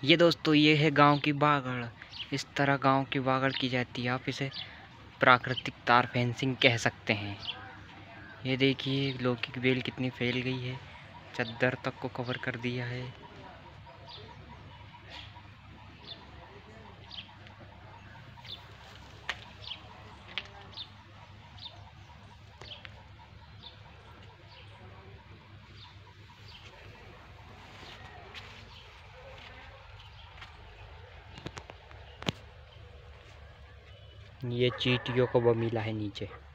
ये दोस्तों ये है गांव की बागड़। इस तरह गांव की बागड़ की जाती है। आप इसे प्राकृतिक तार फेंसिंग कह सकते हैं। ये देखिए लौकी की बेल कितनी फैल गई है, चद्दर तक को कवर कर दिया है। ये चींटियों को वो मिला है नीचे।